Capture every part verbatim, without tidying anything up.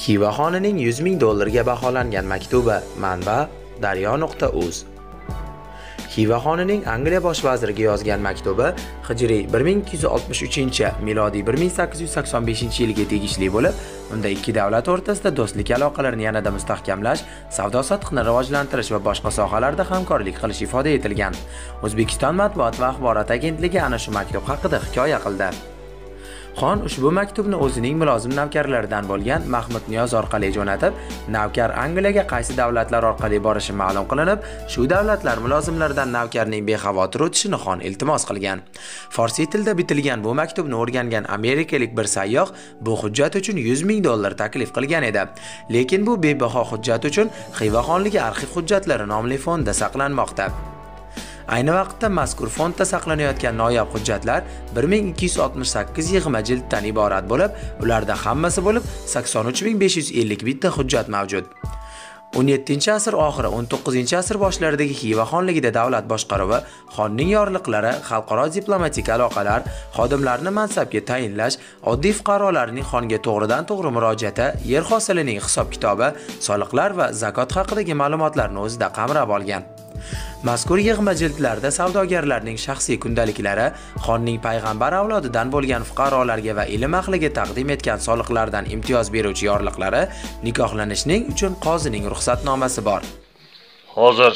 Xiva xonining yuz ming dollarga baholangan maktubi. Manba daryo nuqta uz. Xiva xonining Angliya bosh vaziriga yozgan maktubi hijriy bir ming ikki yuz oltmish uchinchi, milodiy bir ming sakkiz yuz sakson beshinchi yilga tegishli bo'lib, unda ikki davlat o'rtasida do'stlik aloqalarini yanada mustahkamlash, savdo-sotiqni rivojlantirish va boshqa sohalarda hamkorlik qilish ifoda etilgan. O'zbekiston matbuot va axborot agentligi ana shu maktub haqida hikoya qildi. Xon ushbu maktubni o'zining mulozim navkarlaridan bo'lgan Mahmud Niyoz orqali jo'natib, navkar Angliyaga qaysi davlatlar orqali borishi ma'lum qilinib, shu davlatlar mulozimlaridan navkarning bexavotir o'tishini xon iltimos qilgan. Forsiy tilda bitilgan bu maktubni o'rgangan amerikalik bir sayyoh bu hujjat uchun yuz ming dollar taklif qilgan edi. Lekin bu bebaho hujjat uchun Xiva xonligi arxiv hujjatlari nomli fondda saqlanmoqda. Ayni vaqtda mazkur fondda saqlanayotgan noyob hujjatlar bir ming ikki yuz oltmish sakkiz yig'ma jilddan iborat bo'lib, ularda hammasi bo'lib sakson uch ming besh yuz ellik bitta hujjat mavjud. o'n yettinchi asr oxiri o'n to'qqizinchi asr boshlaridagi Xiva xonligida davlat boshqaruvi, xonning yorliqlari, xalqaro diplomatik aloqalar, xodimlarni mansabga tayinlash, oddiy fuqarolarning xonga to'g'ridan-to'g'ri murojaati, yer hosilining hisob-kitobi, soliqlar va zakot haqidagi ma'lumotlarni o'zida qamrab olgan. Mazkur yig'ma jildlarda savdogarlarning shaxsiy kundaliklari, xonning payg'ambar avlodidan bo'lgan fuqarolarga va ilm ahliga taqdim etgan soliqlardan imtiyoz beruvchi yorliqlari, nikohlanishning uchun qozining ruxsatnomasi bor. Hozir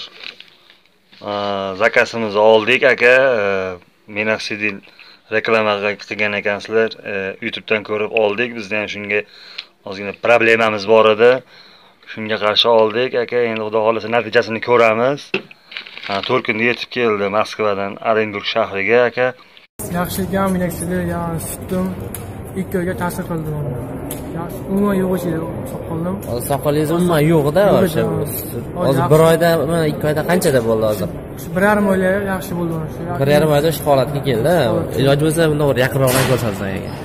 zakasimizni oldik aka, Minoxidil reklama qilgan ekansizlar, YouTube'dan ko'rib oldik. Bizda ham shunga ozgina problemamiz bor edi. Shunga qarshi oldik aka, endi xudo xolasa natijasini ko'ramiz. to'rt kunda yetib keldi Moskvadan Orenburg shahriga aka. Yaxshi ekan, Minoxidil, ya'ni sutdim, ikki oyga ta'sir qildi uni. Yaxshi, umuman yo'q edi, soqoldim. Hozir soqolingiz umuman yo'q-da, o'sha. Hozir bir oyda, mana ikki oyda qanchada bo'ldi hozir? bir yarim oyda yaxshi bo'ldi o'sha. bir yarim oyda shu holatga keldi. Iloji bo'lsa bundan yaqinroqdan ko'rsangiz aka.